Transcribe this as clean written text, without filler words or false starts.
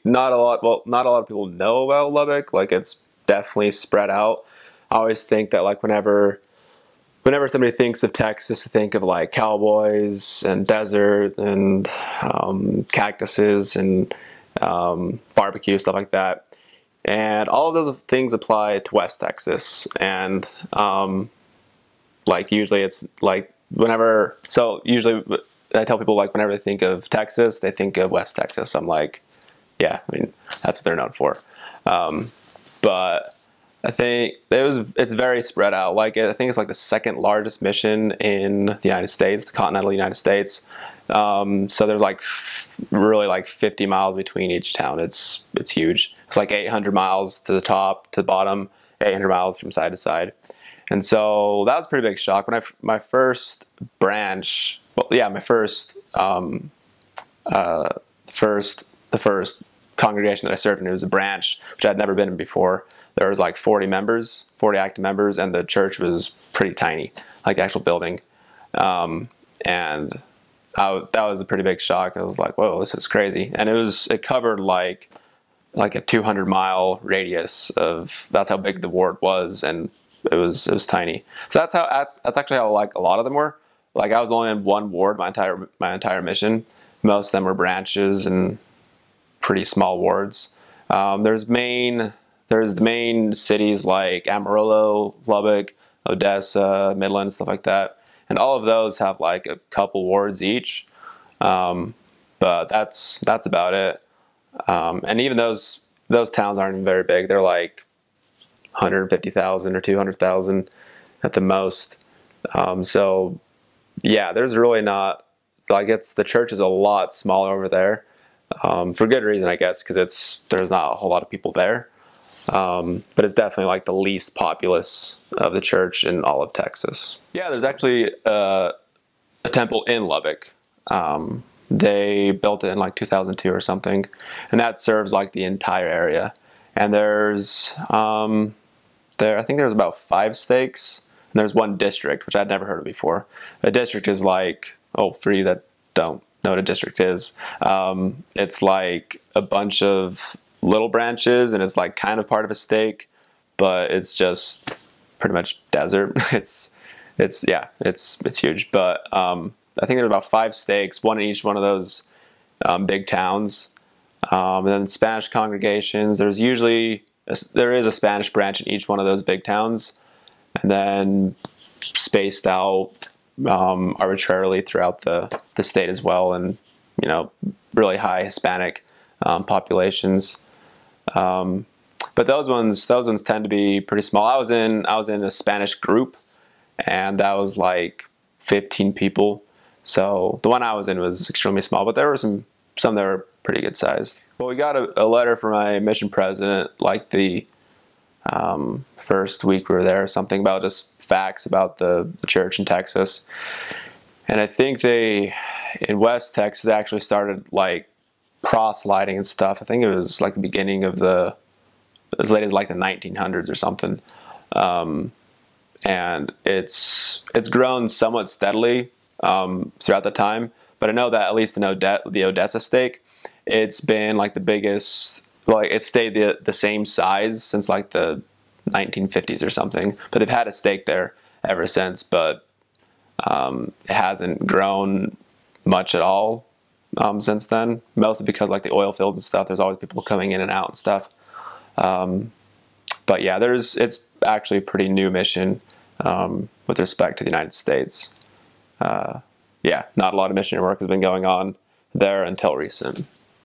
not a lot. Well, not a lot of people know about Lubbock. Like it's definitely spread out. I always think that like whenever somebody thinks of Texas, to think of like cowboys and desert and cactuses and barbecue, stuff like that. And all of those things apply to West Texas. And like usually it's like whenever, so usually I tell people like whenever they think of Texas, they think of West Texas. I'm like, yeah, I mean, that's what they're known for. But I think it's very spread out. Like I think it's like the second largest mission in the United States, the continental United States. So there's like really like 50 miles between each town. It's huge. It's like 800 miles to the top to the bottom, 800 miles from side to side. And so that was a pretty big shock when my first branch. Well, yeah, my first the first congregation that I served in, it was a branch which I'd never been in before. There was like 40 members, 40 active members, and the church was pretty tiny, like the actual building. And that was a pretty big shock. I was like, whoa, this is crazy. And it covered like a 200-mile radius that's how big the ward was, and it was tiny. So that's actually how like a lot of them were. Like I was only in one ward my entire mission. Most of them were branches and pretty small wards. There's the main cities like Amarillo, Lubbock, Odessa, Midland, stuff like that. And all of those have like a couple wards each. But that's about it. And even those towns aren't even very big. They're like 150,000 or 200,000 at the most. So yeah, there's really not, like the church is a lot smaller over there. For good reason, I guess, because there's not a whole lot of people there. But it's definitely like the least populous of the church in all of Texas. Yeah, there's actually a temple in Lubbock. They built it in like 2002 or something, and that serves like the entire area. And I think there's about 5 stakes, and there's one district, which I'd never heard of before. A district is like, oh, for you that don't know what a district is, it's like a bunch of little branches, and it's like kind of part of a stake, but it's just pretty much desert. It's huge. But I think there's about 5 stakes, one in each one of those big towns. And then Spanish congregations, there is a Spanish branch in each one of those big towns, and then spaced out arbitrarily throughout the state as well, and really high Hispanic populations. But those ones tend to be pretty small. I was in a Spanish group, and that was like 15 people. So the one I was in was extremely small, but there were some that were pretty good sized. Well, we got a letter from my mission president like the first week we were there, something about just facts about the church in Texas. And I think in West Texas actually started like proselyting and stuff. I think it was like the beginning of as late as like the 1900s or something. And it's grown somewhat steadily throughout the time. But I know that at least in the Odessa stake, it's been like the biggest, like it stayed the same size since like the 1950s or something. But they've had a stake there ever since, but it hasn't grown much at all since then. Mostly because like the oil fields and stuff, there's always people coming in and out and stuff. But yeah, it's actually a pretty new mission with respect to the United States. Yeah, not a lot of missionary work has been going on there until recent.